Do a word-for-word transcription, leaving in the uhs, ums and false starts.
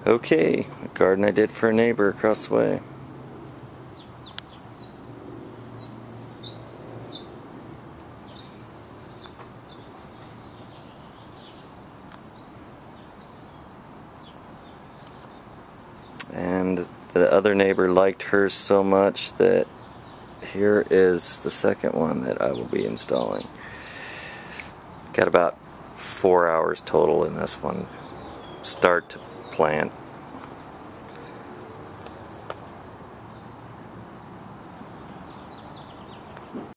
Okay, a garden I did for a neighbor across the way. And the other neighbor liked hers so much that here is the second one that I will be installing. Got about four hours total in this one, start to plant.